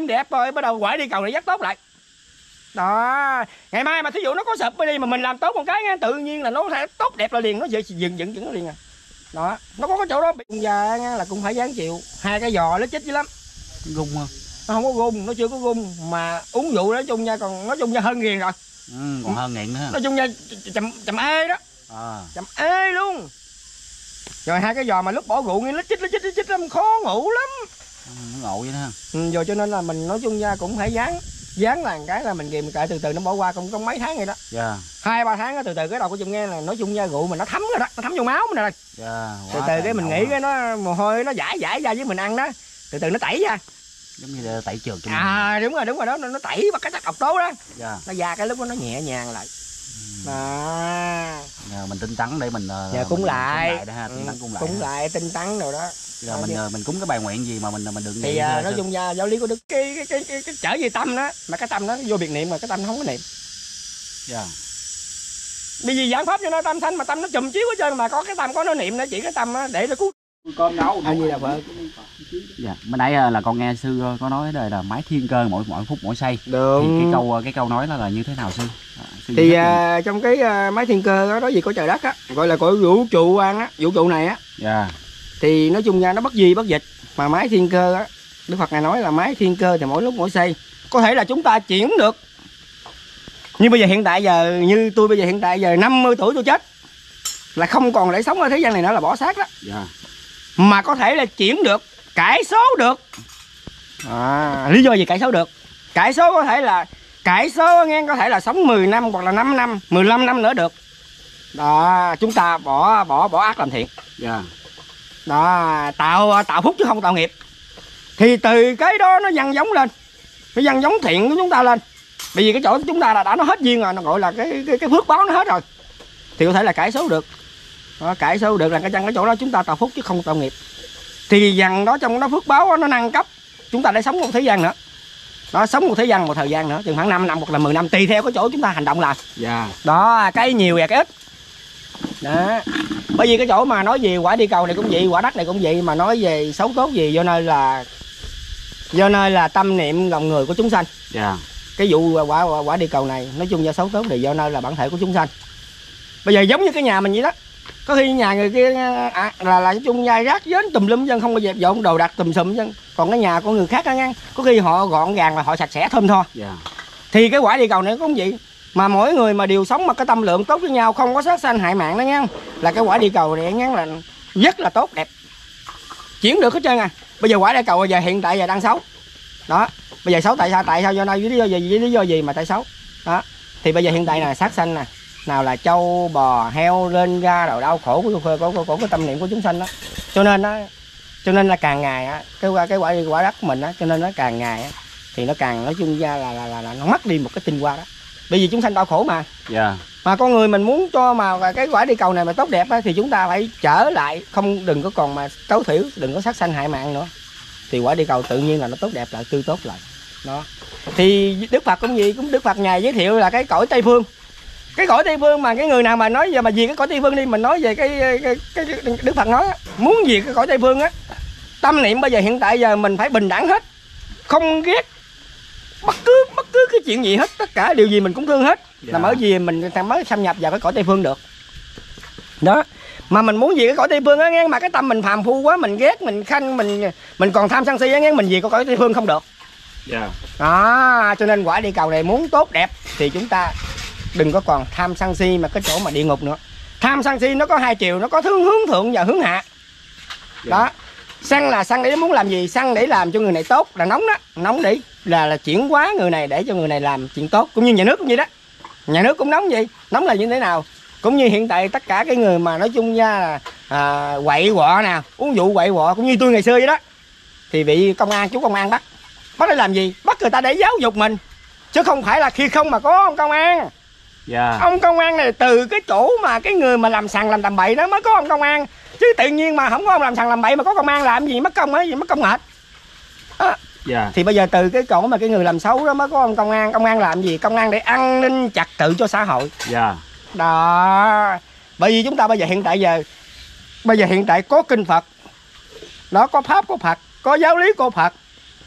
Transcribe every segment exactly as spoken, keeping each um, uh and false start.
êm đẹp rồi bắt đầu quải đi cầu này dắt tốt lại. Đó, ngày mai mà thí dụ nó có sụp đi mà mình làm tốt một cái nghe, tự nhiên là nó sẽ tốt đẹp là liền, nó dừng dừng dừng dừng liền à. Đó, nó có cái chỗ đó bây giờ nghe là cũng phải dáng chịu. Hai cái giò nó chết dữ lắm. Gung không? Nó không có gung, nó chưa có gung mà uống vụ nói chung nha, còn nói chung nha hơn nghiền rồi. Ừ, còn hơn nghiện nữa. Nói chung nha chậm chậm ê đó. À. Chậm ê luôn. Rồi hai cái giò mà lúc bỏ rượu nghe lít chích lít chích lít chích lắm, khó ngủ lắm. Ừ, nó ngộ vậy đó. Ừ, rồi cho nên là mình nói chung nha cũng phải dán dán là cái là mình kìm cậy từ từ nó bỏ qua cũng có mấy tháng rồi đó. Dạ. Yeah. Hai ba tháng đó, từ từ cái đầu của chung nghe là nói chung nha rượu mình nó thấm rồi đó, nó thấm vô máu mình rồi. Dạ. Từ từ cái mình nghĩ cái nó mồ hôi nó giải giải ra với mình ăn đó, từ từ nó tẩy ra. Giống như là tẩy trượt cho mình. À đúng rồi đúng rồi đó, nó, nó tẩy vào cái chất độc tố đó. Dạ. Nó ra cái lúc đó nó nhẹ nhàng lại. Ừ. À. Nhờ mình tinh tấn để mình Nhờ cúng lại, cúng lại đó ha, tinh tấn cúng lại. Cúng lại tinh tấn rồi đó. Là mình chứ. Mình cúng cái bài nguyện gì mà mình mình đừng thì à, nói chung ra giáo lý của Đức cái cái cái, cái, cái trở về tâm đó, mà cái tâm nó vô biệt niệm mà cái tâm nó không có niệm. Dạ. Bởi vì giảng pháp cho nó tâm thanh mà tâm nó chùm chiếu hết trơn, mà có cái tâm có nó niệm để chỉ cái tâm đó, để nó cứu con nấu anh gì là vợ. Dạ, bên nãy là con nghe sư có nói đây là máy thiên cơ mỗi mỗi phút mỗi giây. Được. Thì cái câu cái câu nói đó là như thế nào sư? À, sư thì à, trong cái à, máy thiên cơ đó, đó gì có trời đất á, gọi là cõi vũ trụ ăn á, vũ trụ này á. Dạ. Thì nói chung ra nó bất di bất dịch, mà máy thiên cơ á, Đức Phật ngài nói là máy thiên cơ thì mỗi lúc mỗi giây có thể là chúng ta chuyển được. Nhưng bây giờ hiện tại giờ như tôi bây giờ hiện tại giờ năm mươi tuổi tôi chết là không còn để sống ở thế gian này nữa, là bỏ xác đó. Dạ. Mà có thể là chuyển được, cải số được. À, lý do gì cải số được? Cải số có thể là cải số nghe, có thể là sống mười năm hoặc là năm năm, mười lăm năm nữa được. Đó, chúng ta bỏ bỏ bỏ ác làm thiện. Dạ. Đó, tạo tạo phúc chứ không tạo nghiệp. Thì từ cái đó nó nhân giống lên, nó nhân giống thiện của chúng ta lên. Bởi vì cái chỗ chúng ta là đã nó hết duyên rồi, nó gọi là cái cái, cái phước báo nó hết rồi. Thì có thể là cải số được. Đó, cải số được là cái chân cái chỗ đó chúng ta tạo phúc chứ không tạo nghiệp. Thì dần đó trong đó phước báo đó, nó nâng cấp chúng ta để sống một thời gian nữa. Đó, sống một thời gian một thời gian nữa, chừng khoảng năm năm hoặc là mười năm tùy theo cái chỗ chúng ta hành động làm. Dạ. Đó, cái nhiều và cái ít. Đó. Bởi vì cái chỗ mà nói về quả đi cầu này cũng vậy, quả đất này cũng vậy, mà nói về xấu tốt gì do nơi là do nơi là tâm niệm lòng người của chúng sanh. Dạ. Cái vụ quả, quả quả đi cầu này nói chung do xấu tốt thì do nơi là bản thể của chúng sanh. Bây giờ giống như cái nhà mình vậy đó, có khi nhà người kia à, là là chung nhai rác dến tùm lum dân, không có dẹp dọn đồ đạc tùm sùm dân, còn cái nhà của người khác đó nghe, có khi họ gọn gàng và họ sạch sẽ thơm tho. Dạ. Thì cái quả đi cầu này cũng vậy, mà mỗi người mà đều sống mà cái tâm lượng tốt với nhau, không có sát sanh hại mạng đó nha, là cái quả đi cầu này nghe là rất là tốt đẹp, chuyển được hết trơn à. Bây giờ quả đi cầu bây giờ hiện tại giờ đang xấu đó, bây giờ xấu tại sao? Tại sao do nơi lý do gì, với lý do gì mà tại xấu đó? Thì bây giờ hiện tại là sát sanh nè, nào là trâu bò heo lên ra rồi đau khổ của của, của, của cái tâm niệm của chúng sanh đó. Cho nên nó cho nên là càng ngày á, cái cái quả quả đất của mình á, cho nên nó càng ngày á, thì nó càng nói chung ra là là, là là nó mất đi một cái tinh hoa đó. Bởi vì chúng sanh đau khổ mà. Dạ. Mà con người mình muốn cho mà cái quả đi cầu này mà tốt đẹp á, thì chúng ta phải trở lại, không đừng có còn mà tối thiểu, đừng có sát sanh hại mạng nữa. Thì quả đi cầu tự nhiên là nó tốt đẹp lại, tươi tốt lại. Đó. Thì Đức Phật cũng gì, cũng Đức Phật ngài giới thiệu là cái cõi Tây Phương. Cái cõi Tây Phương mà cái người nào mà nói giờ mà vì cái cõi Tây Phương đi, mình nói về cái cái, cái, cái Đức Phật nói muốn gì cái cõi Tây Phương á, tâm niệm bây giờ hiện tại giờ mình phải bình đẳng hết, không ghét bất cứ bất cứ cái chuyện gì hết, tất cả điều gì mình cũng thương hết. Dạ. Là bởi vì mình mới xâm nhập vào cái cõi Tây Phương được. Đó. Mà mình muốn gì cái cõi Tây Phương á nghe, mà cái tâm mình phàm phu quá, mình ghét, mình khanh, mình mình còn tham sân si á nghe, mình gì có cõi Tây Phương không được. Dạ. Đó, cho nên quả đi cầu này muốn tốt đẹp thì chúng ta đừng có còn tham sân si mà cái chỗ mà địa ngục nữa. Tham sân si nó có hai chiều, nó có hướng hướng thượng và hướng hạ. Dạ. Đó. Sân là sân để muốn làm gì? Sân để làm cho người này tốt, là nóng đó, nóng để là là chuyển hóa người này để cho người này làm chuyện tốt, cũng như nhà nước cũng vậy đó. Nhà nước cũng nóng gì? Nóng là như thế nào? Cũng như hiện tại tất cả cái người mà nói chung nha là à, quậy quọ nè, uống vụ quậy quọ cũng như tôi ngày xưa vậy đó. Thì bị công an, chú công an bắt. Bắt để làm gì? Bắt người ta để giáo dục mình. Chứ không phải là khi không mà có ông công an. Dạ. Ông công an này từ cái chỗ mà cái người mà làm sằng làm tầm bậy đó mới có ông công an. Chứ tự nhiên mà không có ông làm sằng làm bậy mà có công an làm gì mất công ấy gì, mất công mệt. À, dạ. Thì bây giờ từ cái chỗ mà cái người làm xấu đó mới có ông công an. Công an làm gì? Công an để an ninh trật tự cho xã hội. Dạ. Đó. Bởi vì chúng ta bây giờ hiện tại giờ bây giờ hiện tại có kinh Phật. Đó, có pháp của Phật, có giáo lý của Phật.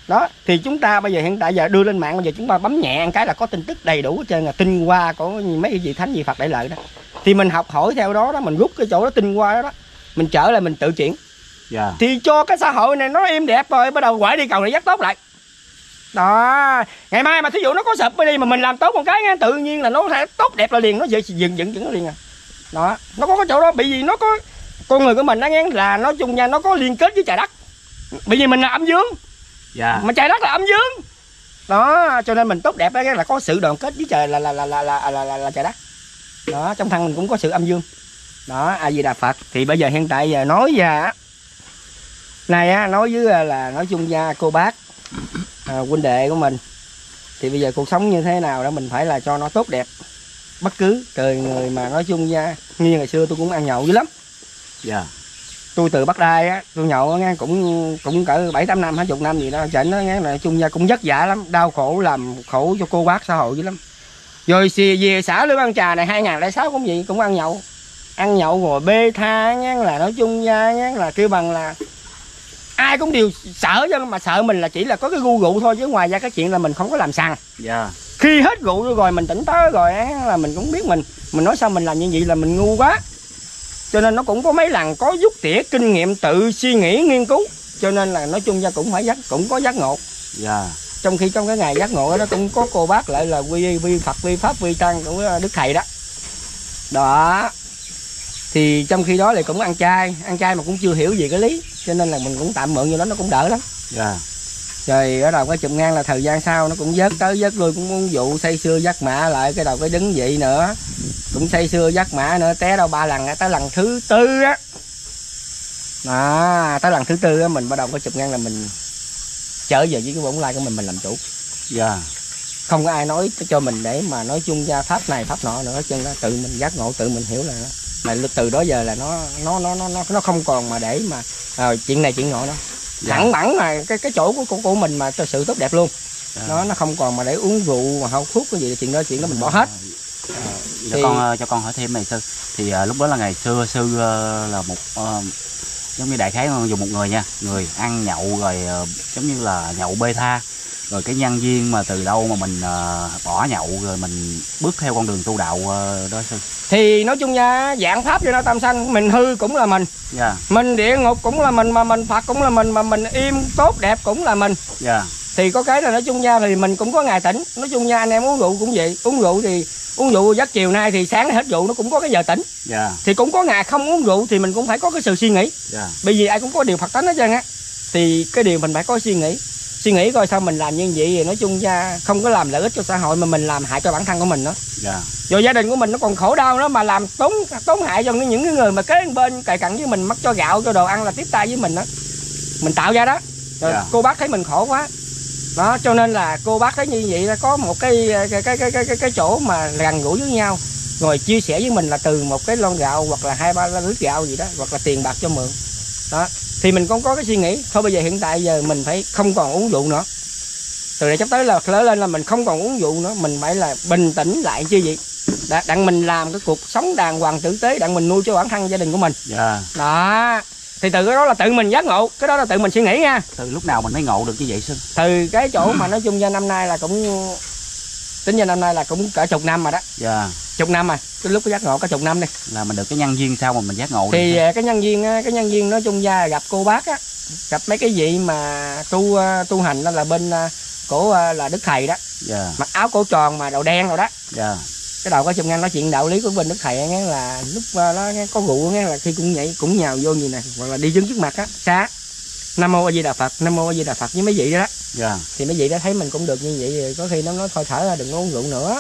Đó thì chúng ta bây giờ hiện tại giờ đưa lên mạng, bây giờ chúng ta bấm nhẹ một cái là có tin tức đầy đủ hết trơn, là tinh hoa có mấy cái gì thánh gì Phật để lợi đó, thì mình học hỏi theo đó đó, mình rút cái chỗ đó tinh hoa đó, đó mình trở lại mình tự chuyển. Dạ. Thì cho cái xã hội này nó êm đẹp rồi bắt đầu quải đi cầu này dắt tốt lại. Đó, ngày mai mà thí dụ nó có sụp đi mà mình làm tốt một cái nghe, tự nhiên là nó sẽ tốt đẹp là liền, nó dừng dừng dừng nó liền à. Đó, nó có cái chỗ đó, bởi vì nó có con người của mình nó nghe là nói chung nha, nó có liên kết với trời đất. Bởi vì mình là âm dương. Dạ. Mà trời đất là âm dương. Đó, cho nên mình tốt đẹp đó là có sự đoàn kết với trời là là là là là là, là, là trời đất. Đó, trong thân mình cũng có sự âm dương. Đó, A Di Đà Phật. Thì bây giờ hiện tại giờ nói ra này á, nói với là nói chung gia cô bác à, huynh đệ của mình, thì bây giờ cuộc sống như thế nào đó mình phải là cho nó tốt đẹp. Bất cứ trời người mà nói chung gia như ngày xưa tôi cũng ăn nhậu dữ lắm. Dạ. Tôi từ Bắc Đai á, tôi nhậu nghe cũng cũng cỡ bảy tám năm, hai chục năm gì đó, chảnh nó nghe là chung gia cũng vất vả lắm, đau khổ làm khổ cho cô bác xã hội dữ lắm. Rồi xì về xã Lưỡng Ăn Trà này hai nghìn lẻ sáu cũng vậy, cũng ăn nhậu. Ăn nhậu ngồi bê tha nghe là nói chung gia nghe là kêu bằng là ai cũng đều sợ, chứ mà sợ mình là chỉ là có cái gu rượu thôi, chứ ngoài ra cái chuyện là mình không có làm sằng. Dạ. Khi hết rượu rồi mình tỉnh táo rồi là mình cũng biết mình mình nói sao mình làm như vậy là mình ngu quá. Cho nên nó cũng có mấy lần có rút tỉa kinh nghiệm tự suy nghĩ nghiên cứu, cho nên là nói chung ra cũng phải giác cũng có giác ngộ. Dạ. Trong khi trong cái ngày giác ngộ đó cũng có cô bác lại là quy vi Phật vi Pháp vi Tăng của Đức Thầy đó. Đó. Thì trong khi đó thì cũng ăn chay, ăn chay mà cũng chưa hiểu gì cái lý, cho nên là mình cũng tạm mượn vô đó nó cũng đỡ lắm. Dạ. Rồi ở đầu cái chùm ngang là thời gian sau nó cũng vớt tới vớt lui, cũng muốn vụ say sưa dắt mã lại, cái đầu cái đứng vậy nữa cũng say sưa dắt mã nữa, té đâu ba lần, tới lần thứ tư á, đó, tới lần thứ tư á mình bắt đầu cái chụp ngang là mình trở về với cái bổn lai của mình mình làm chủ. Dạ. Không có ai nói cho mình để mà nói chung gia pháp này pháp nọ nữa, chân tự mình giác ngộ, tự mình hiểu là mà từ đó giờ là nó nó nó nó nó không còn mà để mà à, chuyện này chuyện nọ nữa. Dạ. Thẳng bẳng mà cái cái chỗ của của, của mình mà sự tốt đẹp luôn. Dạ. Nó nó không còn mà để uống rượu mà hậu thuốc cái gì, chuyện đó chuyện đó mình bỏ hết. À, thì... cho con cho con hỏi thêm này sư, thì uh, lúc đó là ngày xưa sư uh, là một uh, giống như đại khái dùng một người nha, người ăn nhậu rồi uh, giống như là nhậu bê tha, rồi cái nhân duyên mà từ đâu mà mình uh, bỏ nhậu rồi mình bước theo con đường tu đạo uh, đó sư? Thì nói chung nha, dạng pháp cho nó tam sanh, mình hư cũng là mình. Yeah. Mình địa ngục cũng là mình, mà mình Phật cũng là mình, mà mình im tốt đẹp cũng là mình. Yeah. Thì có cái là nói chung nha, thì mình cũng có ngày tỉnh. Nói chung nha, anh em uống rượu cũng vậy, uống rượu thì uống rượu giấc chiều nay thì sáng hết rượu nó cũng có cái giờ tỉnh. Yeah. Thì cũng có ngày không uống rượu thì mình cũng phải có cái sự suy nghĩ. Yeah. Bởi vì ai cũng có điều Phật tánh hết trơn á. Thì cái điều mình phải có suy nghĩ. Suy nghĩ coi sao mình làm như vậy thì nói chung ra không có làm lợi ích cho xã hội mà mình làm hại cho bản thân của mình nữa. Yeah. Rồi gia đình của mình nó còn khổ đau nữa, mà làm tốn tốn hại cho những cái người mà kế bên cày cặn với mình, mất cho gạo cho đồ ăn là tiếp tay với mình đó, mình tạo ra đó. Rồi yeah. Cô bác thấy mình khổ quá đó, cho nên là cô bác thấy như vậy là có một cái cái cái cái cái, cái chỗ mà gần gũi với nhau, rồi chia sẻ với mình là từ một cái lon gạo hoặc là hai ba lít gạo gì đó, hoặc là tiền bạc cho mượn đó. Thì mình cũng có cái suy nghĩ thôi bây giờ hiện tại giờ mình phải không còn uống rượu nữa, từ đây sắp tới là lớn lên là mình không còn uống rượu nữa, mình phải là bình tĩnh lại chứ gì, đặng mình làm cái cuộc sống đàng hoàng tử tế, đặng mình nuôi cho bản thân gia đình của mình. Yeah. Đó thì từ cái đó là tự mình giác ngộ, cái đó là tự mình suy nghĩ nha. Từ lúc nào mình mới ngộ được như vậy sư? Từ cái chỗ mà nói chung ra năm nay là cũng tính ra năm nay là cũng cả chục năm rồi đó. Yeah. Chục năm rồi, cái lúc cái giác ngộ cả chục năm đi là mình được cái nhân duyên sao mà mình giác ngộ thì được? Cái nhân duyên cái nhân duyên nói chung ra gặp cô bác á, gặp mấy cái vị mà tu tu hành đó là bên của là Đức Thầy đó. Yeah. Mặc áo cổ tròn mà đầu đen rồi đó. Yeah. Cái đầu có chùm ngang nói chuyện đạo lý của bên Đức Thầy nghe là lúc đó có rượu nghe là khi cũng nhảy cũng nhào vô gì nè, hoặc là đi đứng trước mặt á xá Nam Mô A Di Đà Phật, Nam Mô A Di Đà Phật với mấy vị đó đó. Yeah. Thì mấy vị đó thấy mình cũng được như vậy rồi có khi nó nói thôi thở ra đừng có uống rượu nữa,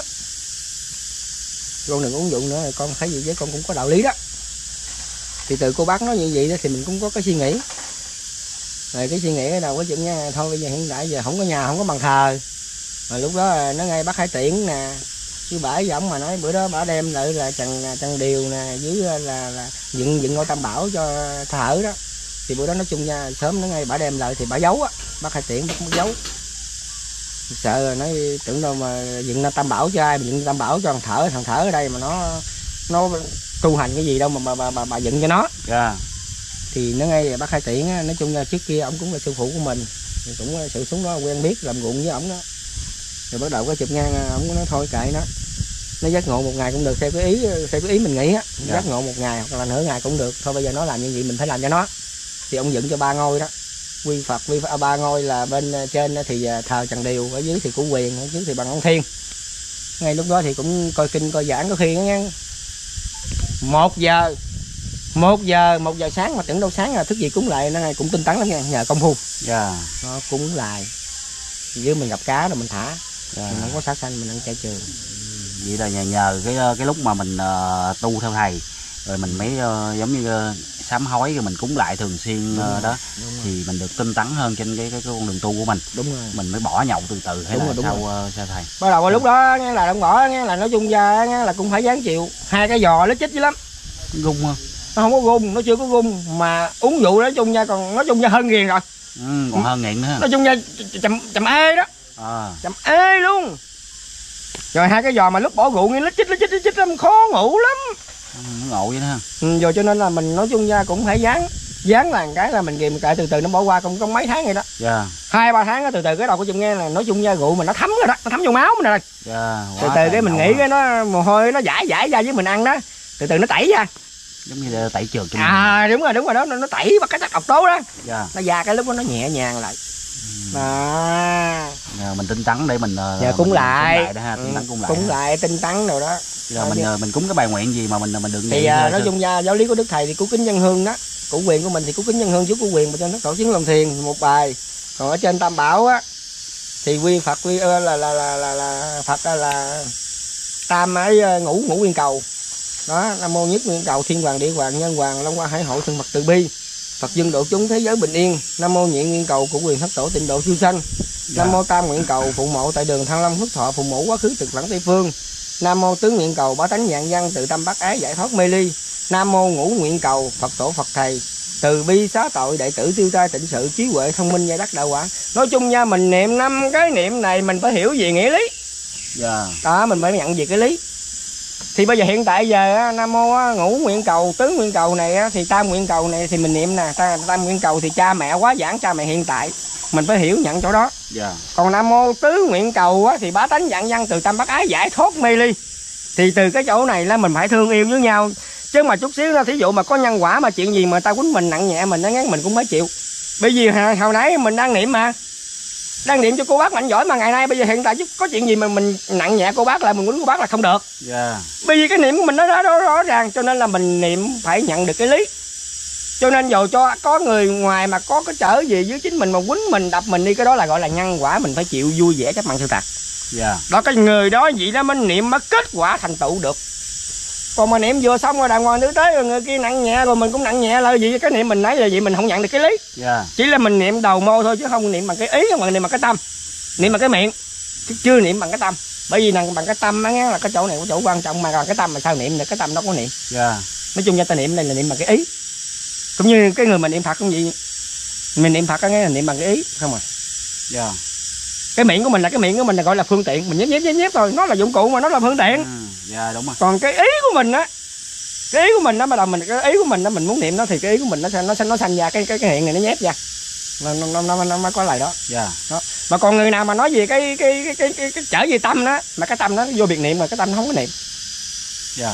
con đừng uống rượu nữa, rồi con thấy gì với con cũng có đạo lý đó. Thì từ cô bác nói như vậy đó thì mình cũng có cái suy nghĩ. Rồi cái suy nghĩ ở đầu có chuyện nha, thôi bây giờ hiện tại giờ không có nhà không có bàn thờ, mà lúc đó nó ngay Bác Hải Tiễn nè, chứ bả với ổng mà nói bữa đó bả đem lại là Trần Trần Điều nè, dưới là, là, là dựng dựng ngôi Tam Bảo cho thở đó. Thì bữa đó nói chung nha, sớm nó ngay bả đem lại thì bả giấu á, Bác Hải Tiễn bắt giấu, sợ rồi nói tưởng đâu mà dựng Tam Bảo cho ai, mà dựng Tam Bảo cho thằng thở, thằng thở ở đây mà nó nó tu hành cái gì đâu mà bà bà bà, bà dựng cho nó. Yeah. Thì nó ngay Bác Hải Tiễn nói chung là trước kia ông cũng là sư phụ của mình, thì cũng sự xuống đó quen biết làm ruộng với ổng đó. Rồi bắt đầu có chụp ngang ổng nói thôi kệ nó, nó giác ngộ một ngày cũng được theo cái ý theo cái ý mình nghĩ á. Dạ. Giác ngộ một ngày hoặc là nửa ngày cũng được, thôi bây giờ nó làm như vậy mình phải làm cho nó. Thì ông dựng cho ba ngôi đó, quy Phật quy Phật, ba ngôi là bên trên thì thờ Trần Điều, ở dưới thì Củ Quyền, ở dưới thì Bằng Ông Thiên. Ngay lúc đó thì cũng coi kinh coi giảng có khi nha, một giờ một giờ một giờ sáng mà tưởng đâu sáng là thức gì cúng lại, nó cũng tinh tấn lắm nha, nhờ công phu. Dạ. Nó cúng lại dưới mình gặp cá rồi mình thả. Dạ. Mình không có xả xanh mình ăn chay trường. Vậy là nhờ, nhờ cái cái lúc mà mình uh, tu theo thầy rồi mình mới uh, giống như uh, sám hối rồi mình cúng lại thường xuyên uh, đó thì mình được tinh tấn hơn trên cái cái, cái con đường tu của mình. Đúng rồi. Mình mới bỏ nhậu từ từ hay đúng là rồi, sao uh, sao thầy? Bắt đầu lúc đó nghe là không bỏ, nghe là nói chung ra nghe là cũng phải dáng chịu. Hai cái giò nó chích dữ lắm. Gung không? Nó không có gung, nó chưa có gung mà uống vụ nói chung nha, còn nói chung nha hơn ghiền rồi. Ừ, còn hơn nghiện nữa. Nói chung nha chậm chậm ê đó. À. Chậm ê luôn. Rồi hai cái giò mà lúc bỏ rượu nghe nó chích nó chích nó chích lắm, khó ngủ lắm. Ừ, nó ngộ vậy đó. Ừ, rồi cho nên là mình nói chung ra cũng phải dán dán là cái là mình kìm kệ từ từ nó bỏ qua cũng có mấy tháng vậy đó. Dạ. Hai ba tháng đó, từ từ cái đầu của chung nghe là nói chung ra rượu mình nó thấm rồi đó, nó thấm vô máu mình rồi. Dạ. Từ từ cái mình nghĩ cái nó mồ hôi nó giải giải ra với mình ăn đó, từ từ nó tẩy ra. Giống như là tẩy trượt cho mình. À đúng rồi đúng rồi đó, nó, nó tẩy bằng cái chất độc tố đó. Dạ. Nó ra cái lúc đó nó nhẹ nhàng lại. Ừ. À. Nhờ mình tinh tấn để mình giờ cúng lại, cúng lại, đó ha. Tinh tấn cúng lại, cúng lại tinh tấn rồi đó. Rồi mình chứ. Mình cúng cái bài nguyện gì mà mình mình được thì à, nói chung ra giáo lý của Đức Thầy thì cúng kính dân hương đó, Củ Quyền của mình thì cúng kính dân hương trước Củ Quyền mà trên đất tổ chứng Long Thiền một bài. Còn ở trên Tam Bảo á thì quy Phật quy là là là là, là Phật là, là tam ấy ngũ ngũ nguyên cầu đó. Nam mô nhất nguyên cầu thiên hoàng địa hoàng nhân hoàng long hoa hải hội thương Phật từ bi, Phật dân độ chúng thế giới bình yên. Nam mô nhị nguyên cầu Củ Quyền thất tổ tịnh độ siêu sanh. Dạ. Nam mô tam nguyện cầu phụ mộ tại đường Thăng Long Phước Thọ phụ mẫu quá khứ cực lãng Tây phương. Nam mô tứ nguyện cầu bá tánh vạn văn tự tâm bác ái giải thoát mê ly. Nam mô ngũ nguyện cầu Phật tổ Phật thầy từ bi xá tội đệ tử tiêu tai tịnh sự trí huệ thông minh gia đắc đạo quả. Nói chung nha, mình niệm năm cái niệm này mình phải hiểu về nghĩa lý. Dạ. Đó mình phải nhận về cái lý. Thì bây giờ hiện tại giờ Nam mô ngũ nguyện cầu tứ nguyện cầu này thì tam nguyện cầu này thì mình niệm nè, tam nguyện cầu thì cha mẹ quá giảng cha mẹ hiện tại mình phải hiểu nhận chỗ đó. Yeah. Còn Nam mô tứ nguyện cầu á, thì bá tánh vạn văn từ tâm bác ái giải thoát mê ly. Thì từ cái chỗ này là mình phải thương yêu với nhau. Chứ mà chút xíu đó thí dụ mà có nhân quả mà chuyện gì mà ta quýnh mình nặng nhẹ mình nó ngán mình cũng phải chịu. Bởi vì hồi nãy mình đang niệm mà, đang niệm cho cô bác mạnh giỏi mà ngày nay bây giờ hiện tại chứ có chuyện gì mà mình nặng nhẹ cô bác lại mình quýnh cô bác là không được. Yeah. Bởi vì cái niệm của mình nó rõ, rõ, rõ ràng cho nên là mình niệm phải nhận được cái lý. Cho nên dù cho có người ngoài mà có cái trở gì với chính mình mà quýnh mình đập mình đi, cái đó là gọi là nhân quả, mình phải chịu vui vẻ chấp nhận sự thật. Yeah. Đó cái người đó vậy đó mới niệm mới kết quả thành tựu được. Còn mà niệm vừa xong rồi đàng hoàng tử tế rồi người kia nặng nhẹ rồi mình cũng nặng nhẹ là gì, cái niệm mình nãy là gì mình không nhận được cái lý. Yeah. Chỉ là mình niệm đầu môi thôi chứ không niệm bằng cái ý, không mà niệm bằng cái tâm, niệm bằng cái miệng chứ chưa niệm bằng cái tâm. Bởi vì bằng cái tâm á là cái chỗ này có chỗ quan trọng, mà còn cái tâm mà sao niệm được, cái tâm đó có niệm. Yeah. Nói chung ra ta niệm đây là niệm bằng cái ý. Cũng như cái người mình niệm Phật cũng vậy, mình niệm Phật cái là niệm bằng cái ý không à. Yeah. Cái miệng của mình là cái miệng của mình là gọi là phương tiện, mình nhép nhép nhép nhép thôi, nó là dụng cụ mà nó là phương tiện. Ừ. Yeah, đúng rồi. Còn cái ý của mình á, cái ý của mình nó bắt đầu mình cái ý của mình nó mình muốn niệm nó thì cái ý của mình nó nó nó sanh ra cái cái cái hiện này nó nhép ra, nó nó nó nó mới có lời đó. Yeah. Đó. Mà còn người nào mà nói về cái cái cái cái, cái, cái trở về tâm đó, mà cái tâm nó vô biệt niệm mà cái tâm nó không có niệm. Yeah.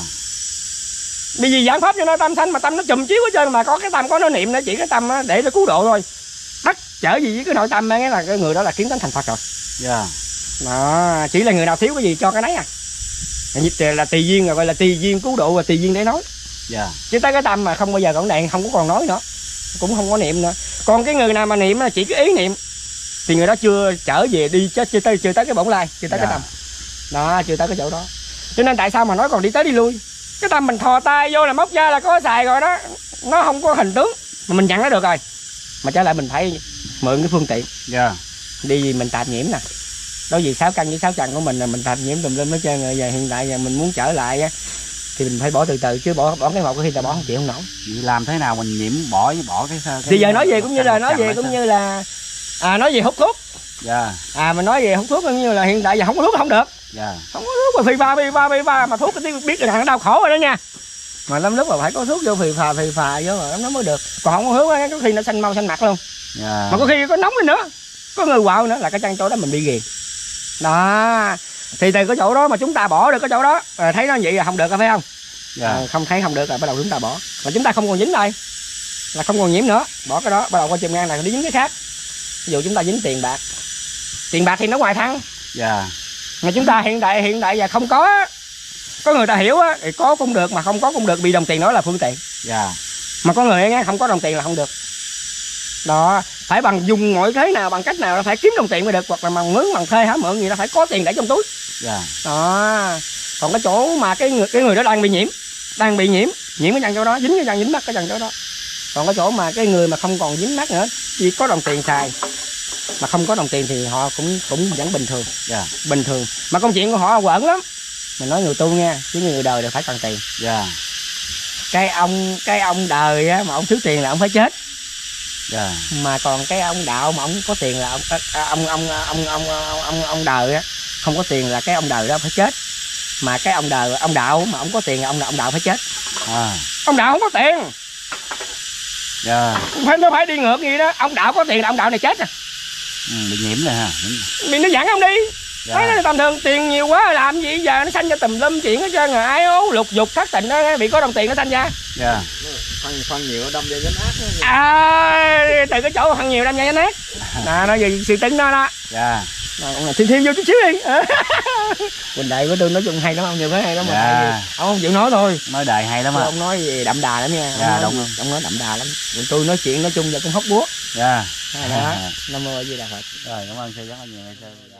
Bởi vì giảng pháp cho nó tâm sanh mà tâm nó chùm chiếu hết trơn, mà có cái tâm có nó niệm nó chỉ cái tâm đó để nó cứu độ thôi. Tất trở gì với cái nội tâm ấy là cái người đó là kiến tánh thành Phật rồi. Yeah. Đó, chỉ là người nào thiếu cái gì cho cái nấy à. Là tùy duyên rồi, gọi là tùy duyên cứu độ và tùy duyên để nói. Yeah. Chứ tới cái tâm mà không bao giờ còn đèn không có còn nói nữa, cũng không có niệm nữa. Còn cái người nào mà niệm là chỉ cái ý niệm thì người đó chưa trở về đi chưa, chưa tới chưa tới cái bổn lai, chưa tới yeah. cái tâm. Đó, chưa tới cái chỗ đó. Cho nên tại sao mà nói còn đi tới đi lui. Cái tâm mình thò tay vô là móc ra là có xài rồi đó, nó không có hình tướng mà mình nhận nó được rồi. Mà trở lại mình phải mượn cái phương tiện. Yeah. Đi gì mình tạp nhiễm nè. Đó vì sáu căn với sáu trần của mình là mình tạp nhiễm tùm lum hết trơn rồi. Giờ hiện tại giờ mình muốn trở lại á thì mình phải bỏ từ từ, chứ bỏ bỏ cái một cái khi ta bỏ không chịu không nổi. Vậy làm thế nào mình nhiễm bỏ bỏ cái, cái thì giờ nói về cũng như là nói về cũng như là à nói về hút thuốc. Yeah. À mình nói về hút thuốc cũng như là hiện tại giờ không có thuốc không được. Yeah. Không có thuốc mà phì pha phì pha phì pha mà thuốc cái biết là thằng đau khổ rồi đó nha. Mà lắm lúc mà phải có thuốc vô phì phà phì phà vô rồi nó mới được. Còn không có thuốc á có khi nó xanh mau xanh mặt luôn. Yeah. Mà có khi có nóng lên nữa. có người quạo nữa là cái chân chỗ đó mình bị ghiền đó. Thì từ cái chỗ đó mà chúng ta bỏ được cái chỗ đó à, thấy nó vậy là không được phải không? Dạ. À, không thấy không được rồi bắt đầu chúng ta bỏ, mà chúng ta không còn dính đây là không còn nhiễm nữa, bỏ cái đó bắt đầu qua chùm ngang này đi dính cái khác. Ví dụ chúng ta dính tiền bạc, tiền bạc thì nó ngoài thăng. Dạ. Mà chúng ta hiện đại hiện đại giờ không có, có người ta hiểu á thì có cũng được mà không có cũng được, bị đồng tiền đó là phương tiện. Dạ. Mà có người nghe không có đồng tiền là không được đó, phải bằng dùng mọi thế nào bằng cách nào nó phải kiếm đồng tiền mới được, hoặc là bằng mướn bằng thuê hả mượn gì nó phải có tiền để trong túi. Dạ. Đó. Còn cái chỗ mà cái người cái người đó đang bị nhiễm, đang bị nhiễm nhiễm cái chân chỗ đó, dính cái chân dính mắt cái chân chỗ đó. Còn cái chỗ mà cái người mà không còn dính mắt nữa, chỉ có đồng tiền xài mà không có đồng tiền thì họ cũng cũng vẫn bình thường. Dạ. Bình thường. Mà công chuyện của họ quẩn lắm. Mình nói người tu nghe, chứ người đời đều phải cần tiền. Dạ. Cái ông cái ông đời á mà ông thiếu tiền là ông phải chết. Dạ. Mà còn cái ông đạo mà ông có tiền là ông ông ông ông ông ông ông đời á không có tiền là cái ông đời đó phải chết. Mà cái ông đời ông đạo mà ông có tiền là ông ông đạo phải chết. À. Ông đạo không có tiền. Dạ. Phải nó phải đi ngược gì đó, ông đạo có tiền là ông đạo này chết à. Ừ, bị nhiễm rồi ha. Mình nó dẫn ông đi. Dạ. Nói nó tầm thường tiền nhiều quá làm gì giờ nó sanh ra tùm lum chuyện hết trơn rồi, ai ố lục dục thất tình đó, bị có đồng tiền nó sanh ra. Dạ. Phân phân nhiều đâm ra dính ác. À, từ cái chỗ phân nhiều đâm ra nát. Nè nó về sự tính đó đó. Dạ. Ông này thêm thêm vô chút xíu đi. Quỳnh đại của tôi nói chung hay lắm, ông nhiều cái hay lắm mà. Dạ. Ông không chịu nói thôi. Nói đại hay lắm Chứ á. ông nói gì đậm đà lắm nha. Dạ, ông đúng nói, không? ông nói đậm đà lắm. Còn tôi nói chuyện nói chung giờ cũng hóc búa. Dạ. Đó. Nam mô A Di Đà Phật. Rồi, cảm ơn sư rất là nhiều sư.